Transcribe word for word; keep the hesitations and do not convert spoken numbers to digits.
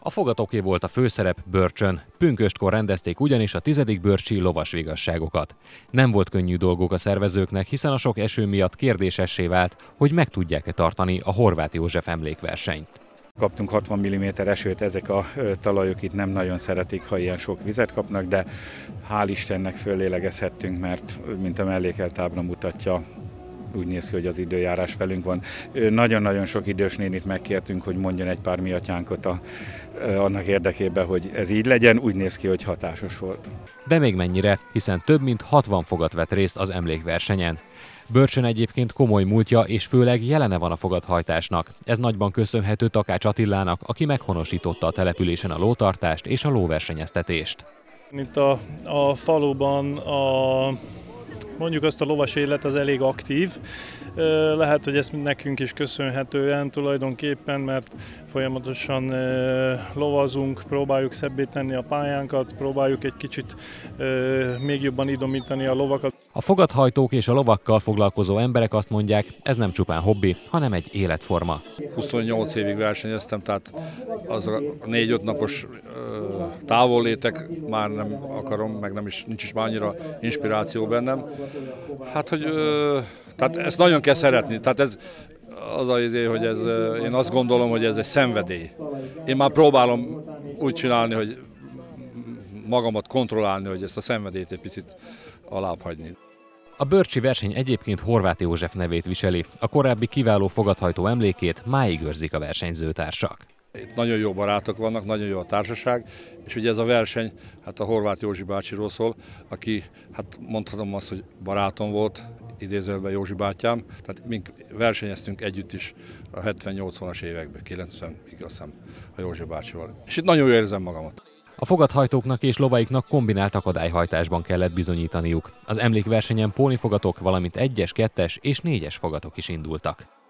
A fogatoké volt a főszerep Börcsön. Pünköstkor rendezték ugyanis a tizedik börcsi lovasvigasságokat. Nem volt könnyű dolguk a szervezőknek, hiszen a sok eső miatt kérdésessé vált, hogy meg tudják-e tartani a Horváth József emlékversenyt. Kaptunk hatvan milliméter esőt, ezek a talajok itt nem nagyon szeretik, ha ilyen sok vizet kapnak, de hál' Istennek föllélegezhettünk, mert mint a mellékelt ábra mutatja, úgy néz ki, hogy az időjárás velünk van. Nagyon-nagyon sok idős nénit megkértünk, hogy mondjon egy pár miatyánkot a, annak érdekében, hogy ez így legyen, úgy néz ki, hogy hatásos volt. De még mennyire, hiszen több mint hatvan fogat vett részt az emlékversenyen. Börcsön egyébként komoly múltja és főleg jelene van a fogathajtásnak. Ez nagyban köszönhető Takács Attilának, aki meghonosította a településen a lótartást és a lóversenyeztetést. Itt a, a faluban a, mondjuk azt a lovas élet az elég aktív. Lehet, hogy ezt nekünk is köszönhetően tulajdonképpen, mert folyamatosan lovazunk, próbáljuk szebbé tenni a pályánkat, próbáljuk egy kicsit még jobban idomítani a lovakat. A fogathajtók és a lovakkal foglalkozó emberek azt mondják, ez nem csupán hobbi, hanem egy életforma. huszonnyolc évig versenyeztem, tehát az a négy-öt napos távollétek már nem akarom, meg nem is, nincs is már annyira inspiráció bennem. Hát, hogy tehát ezt nagyon kell szeretni. Tehát ez az az izé, hogy ez, én azt gondolom, hogy ez egy szenvedély. Én már próbálom úgy csinálni, hogy magamat kontrollálni, hogy ezt a szenvedélyt egy picit alább hagyni. A börcsi verseny egyébként Horváth József nevét viseli. A korábbi kiváló fogathajtó emlékét máig őrzik a versenyzőtársak. Itt nagyon jó barátok vannak, nagyon jó a társaság, és ugye ez a verseny hát a Horváth Józsi bácsiról szól, aki, hát mondhatom azt, hogy barátom volt, idézőjelben Józsi bátyám, tehát mink versenyeztünk együtt is a hetven-nyolcvanas években, kilencvenig azt hiszem a Józsi bácsival. És itt nagyon érzem magamat. A fogathajtóknak és lovaiknak kombinált akadályhajtásban kellett bizonyítaniuk. Az emlékversenyen pónifogatok, valamint egyes, kettes és négyes fogatok is indultak.